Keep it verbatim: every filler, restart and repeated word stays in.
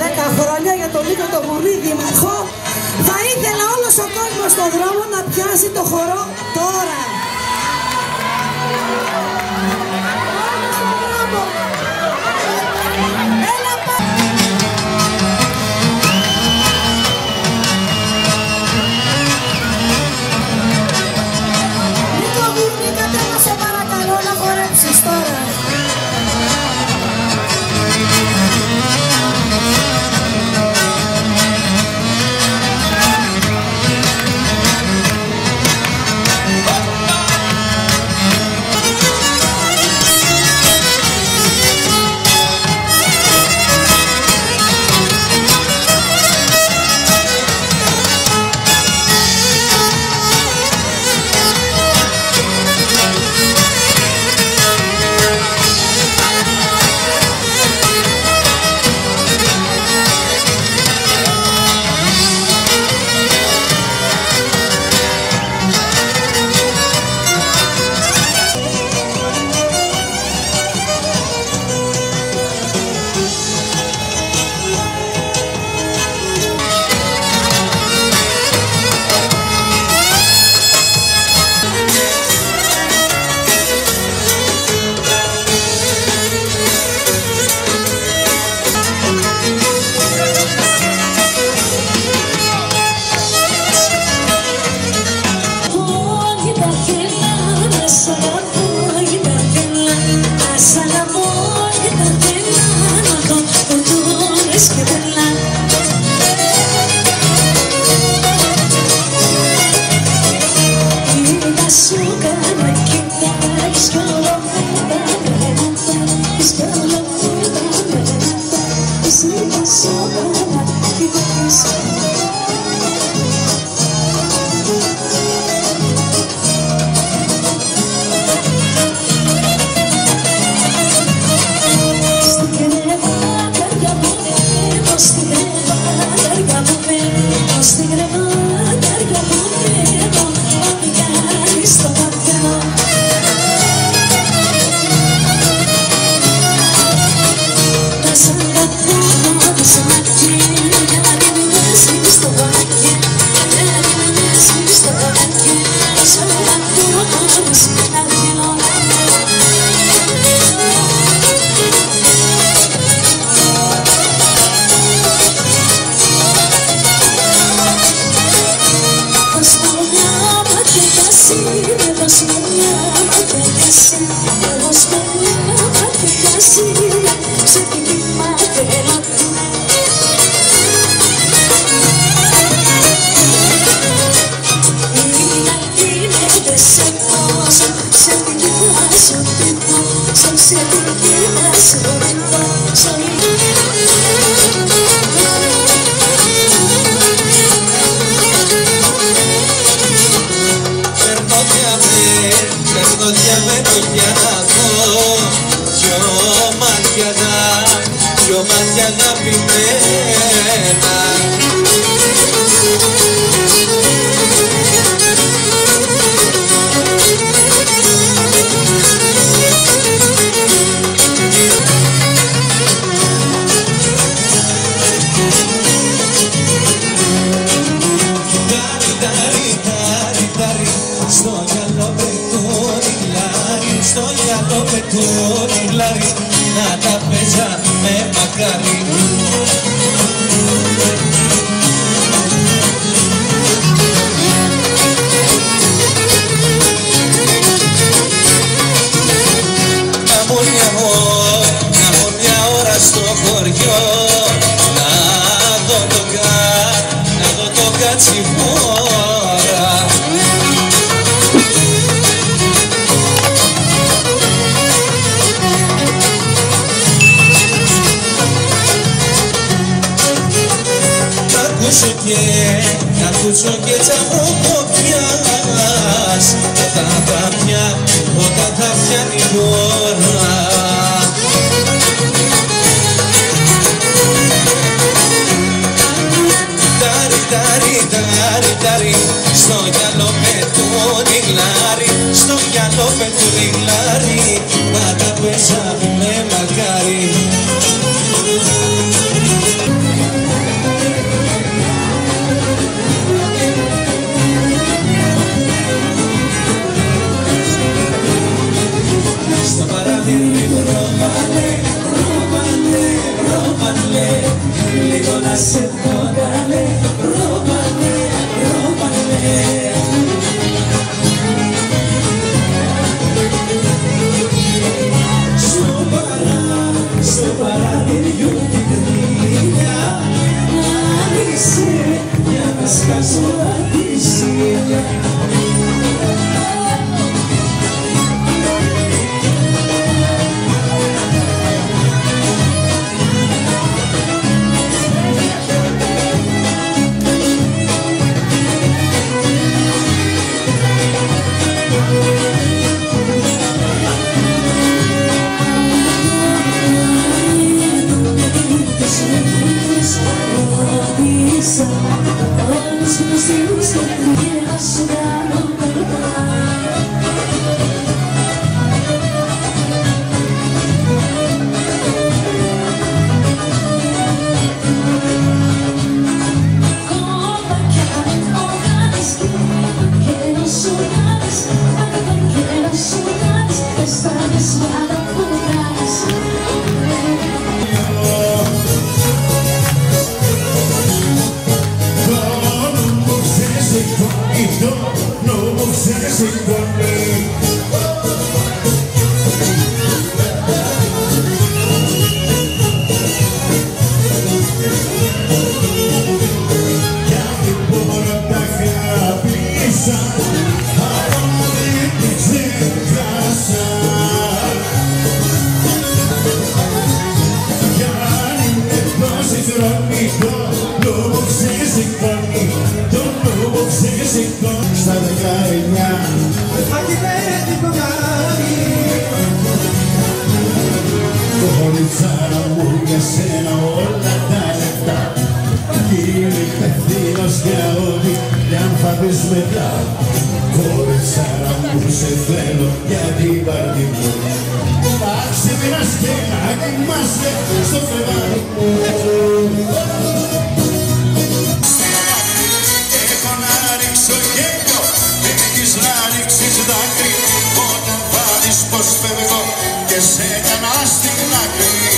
δέκα χρόνια για τον Νίκο τον Γουρνή δήμαρχο. Θα ήθελα όλος ο κόσμος στον δρόμο να πιάσει το χορό τώρα. Νίκο Γουρνή, κατέβα σε παρακαλώ να χορέψεις τώρα. λίγο ρόμανε, ρόμανε, ρόμανε, λίγο να σε πω καλέ, ρόμανε, ρόμανε. Στο παρά, στο παράθυριο την κρίνια, άνοιξε για να σκάσω τη σύνια. Στα δεκαεννιά αγγελέτικο γάρι, κοριτσάρα μου για σένα όλα τα λεπτά, είμαι υπευθύνος για ό,τι κι αν θα πεις μετά. Κοριτσάρα μου σε θέλω για την πάρτι μου, να ξυπνάς και να κοιμάσαι στο φεγγάρι μου. Όταν θα δεις πως φεύγω και σε έκανα στην άκρη.